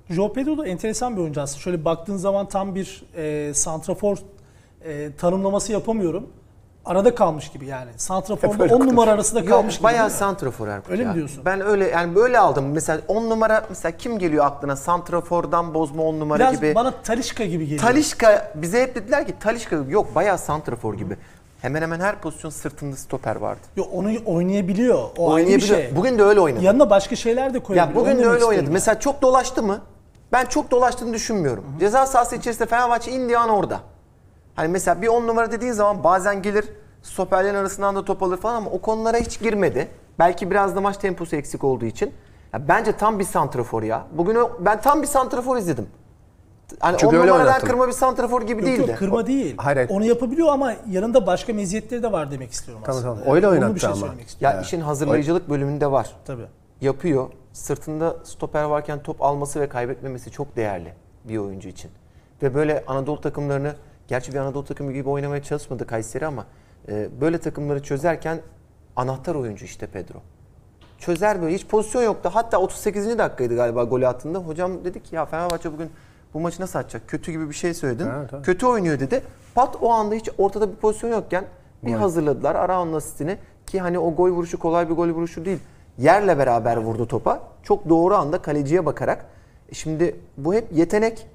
João Pedro da enteresan bir oyuncu aslında. Şöyle baktığın zaman tam bir santrafor tanımlaması yapamıyorum. Arada kalmış gibi yani. Santrafor'da 10 numara arasında kalmış gibi. Bayağı santrafor Erkut. Öyle mi diyorsun? Ben öyle yani böyle aldım. Mesela 10 numara mesela kim geliyor aklına? Santrafor'dan bozma 10 numara biraz gibi. Biraz bana Talisca gibi geliyor. Talisca bize hep dediler ki Talisca yok bayağı santrafor gibi. Hemen hemen her pozisyon sırtında stoper vardı. Yok onu oynayabiliyor. O Oynayabiliyor. ayrı bir şey. Bugün de öyle oynadı. Yanına başka şeyler de koyabiliyor. Ya bugün de öyle oynadı. Mesela çok dolaştı mı? Ben çok dolaştığını düşünmüyorum. Ceza sahası içerisinde Fenerbahçe indiği an orada. Hani mesela bir 10 numara dediğin zaman bazen gelir stoperlerin arasından da top alır falan ama o konulara hiç girmedi. Belki biraz da maç temposu eksik olduğu için. Ya bence tam bir santrafor ya. Bugün ben tam bir santrafor izledim. Hani çünkü 10 numaradan kırma bir santrafor gibi değildi. Yok kırma değil. Hayır. Onu yapabiliyor ama yanında başka meziyetleri de var demek istiyorum aslında. Tamam. Öyle oynattı bir şey ama. Ya işin hazırlayıcılık bölümünde var. Tabii. Yapıyor. Sırtında stoper varken top alması ve kaybetmemesi çok değerli bir oyuncu için. Ve böyle Anadolu takımlarını, gerçi bir Anadolu takımı gibi oynamaya çalışmadı Kayseri ama böyle takımları çözerken anahtar oyuncu işte Pedro. Çözer böyle hiç pozisyon yoktu. Hatta 38. dakikaydı galiba golü attığında. Hocam dedi ki ya Fenerbahçe bugün bu maçı nasıl atacak? Kötü gibi bir şey söyledin. Evet. Kötü oynuyor dedi. Pat o anda hiç ortada bir pozisyon yokken bir hazırladılar Arao'nun asistini ki hani o gol vuruşu kolay bir gol vuruşu değil. Yerle beraber vurdu topa. Çok doğru anda kaleciye bakarak. Şimdi bu hep yetenek,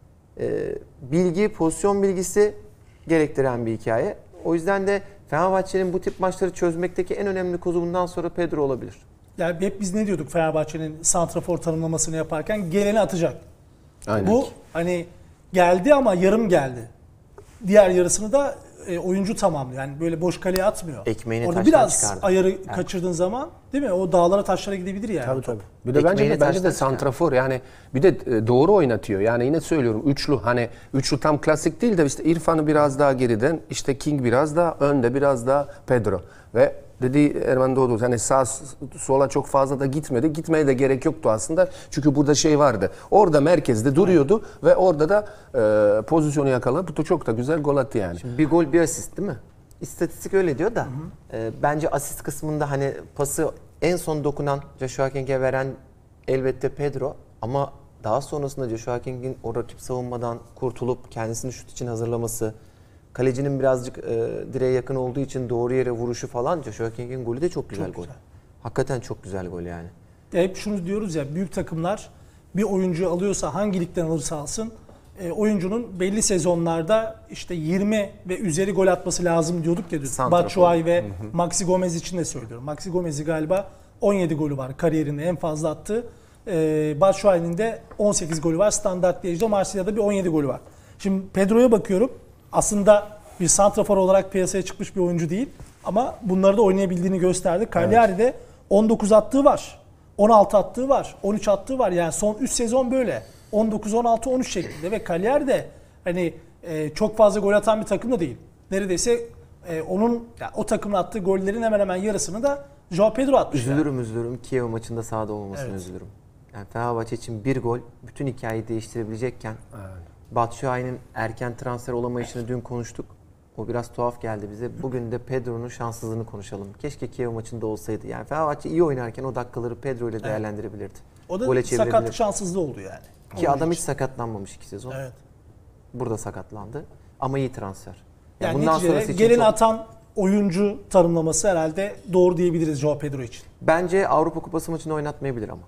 bilgi, pozisyon bilgisi gerektiren bir hikaye. O yüzden de Fenerbahçe'nin bu tip maçları çözmekteki en önemli kozu bundan sonra Pedro olabilir. Yani hep biz ne diyorduk Fenerbahçe'nin santrafor tanımlamasını yaparken geleni atacak. Aynen. Bu hani geldi ama yarım geldi. Diğer yarısını da oyuncu tamamlıyor. Yani böyle boş kaleye atmıyor. Ekmeğini orada taştan biraz çıkardı. ayarı kaçırdığın zaman değil mi? O dağlara taşlara gidebilir yani. Tabii. Bir de bence de santrafor yani bir de doğru oynatıyor. Yani yine söylüyorum üçlü hani üçlü tam klasik değil de işte İrfan'ı biraz daha geriden işte King biraz daha önde biraz daha Pedro ve dediği Erman Doğdu hani sağ sola çok fazla da gitmedi. Gitmeye de gerek yoktu aslında. Çünkü burada şey vardı. Orada merkezde duruyordu ve orada da pozisyonu yakaladı. Çok da güzel gol attı yani. Şimdi bir gol bir asist değil mi? İstatistik öyle diyor da bence asist kısmında hani pası en son dokunan Joshua King'e veren elbette Pedro ama daha sonrasında Joshua King'in o rakip savunmadan kurtulup kendisini şut için hazırlaması, kalecinin birazcık direğe yakın olduğu için doğru yere vuruşu falan Joshua King'in golü de çok güzel gol. Hakikaten çok güzel gol yani. Hep şunu diyoruz ya büyük takımlar bir oyuncuyu alıyorsa hangi ligden alırsa alsın oyuncunun belli sezonlarda işte 20 ve üzeri gol atması lazım diyorduk ya. Batshuayi ve Maxi Gomez için de söylüyorum. Maxi Gomez'i galiba 17 golü var kariyerinde en fazla attığı. Batshuayi'nin de 18 golü var. Standart Liège'de Marsilya'da bir 17 golü var. Şimdi Pedro'ya bakıyorum. Aslında bir santrafor olarak piyasaya çıkmış bir oyuncu değil. Ama bunları da oynayabildiğini gösterdi. Cagliari'de 19 attığı var. 16 attığı var. 13 attığı var. Yani son 3 sezon böyle. 19, 16, 13 şeklinde ve Cagliari de hani çok fazla gol atan bir takım da değil. Neredeyse onun yani o takımın attığı gollerin hemen hemen yarısını da João Pedro atmış. Üzülürüm. Kiev maçında sahada olmamasına üzülürüm. Yani Fenerbahçe için bir gol bütün hikayeyi değiştirebilecekken Batshuayi'nin erken transfer olamayışını dün konuştuk. O biraz tuhaf geldi bize. Bugün de Pedro'nun şanssızlığını konuşalım. Keşke Kiev maçında olsaydı. Yani Fenerbahçe iyi oynarken o dakikaları Pedro ile değerlendirebilirdi. O da sakatlık şanssızlığı oldu yani. Ki adam hiç sakatlanmamış 2 sezon. Evet. Burada sakatlandı. Ama iyi transfer. Yani bundan sonrası neticede için geleni atan oyuncu tanımlaması herhalde doğru diyebiliriz João Pedro için. Bence Avrupa Kupası maçını oynatmayabilir ama.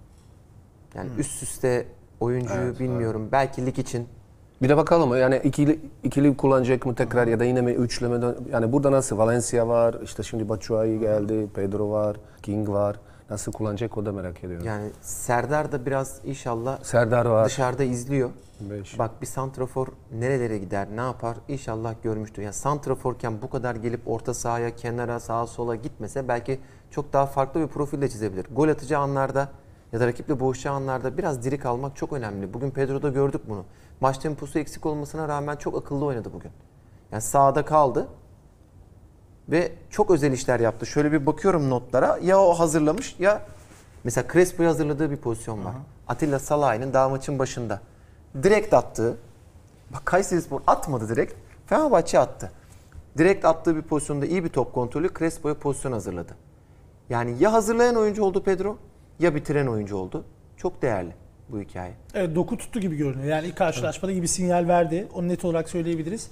Yani üst üste oyuncuyu bilmiyorum. Belki lig için. Bir de bakalım yani ikili kullanacak mı tekrar ya da yine mi üçlemeden yani burada nasıl Valencia var işte şimdi Batshuayi geldi, Pedro var, King var. Nasıl kullanacak o da merak ediyorum. Yani Serdar da biraz inşallah Serdar var. Dışarıda izliyor. 5. Bak bir santrafor nerelere gider, ne yapar inşallah görmüştür. Yani santraforken bu kadar gelip orta sahaya, kenara, sağa sola gitmese belki çok daha farklı bir profil de çizebilir. Gol atacağı anlarda ya da rakiple boğuşacağı anlarda biraz diri kalmak çok önemli. Bugün Pedro'da gördük bunu. Maç temposu eksik olmasına rağmen çok akıllı oynadı bugün. Yani sahada kaldı ve çok özel işler yaptı. Şöyle bir bakıyorum notlara. Ya o hazırlamış ya mesela Crespo'yu hazırladığı bir pozisyon var. Atilla Salahi'nin daha maçın başında. Direkt attığı. Bak Kayserispor atmadı direkt. Fenerbahçe attı. Direkt attığı bir pozisyonda iyi bir top kontrolü Crespo'ya pozisyon hazırladı. Yani ya hazırlayan oyuncu oldu Pedro ya bitiren oyuncu oldu. Çok değerli. bu hikaye. Evet, doku tuttu gibi görünüyor. Yani ilk karşılaşmada iyi bir sinyal verdi. Onu net olarak söyleyebiliriz.